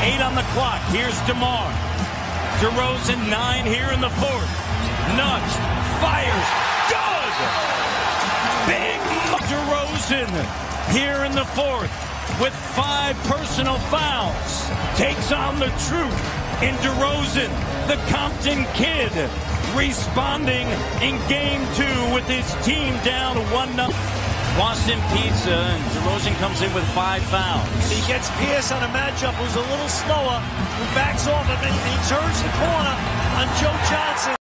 8 on the clock. Here's DeMar DeRozan, 9 here in the fourth. Nudged, fires, good! Big DeRozan here in the fourth with 5 personal fouls. Takes on the truth in DeRozan, the Compton kid, responding in game 2 with his team down 1-0. Boston Pizza, and DeRozan comes in with 5 fouls. He gets Pierce on a matchup who's a little slower, who backs off him, and he turns the corner on Joe Johnson.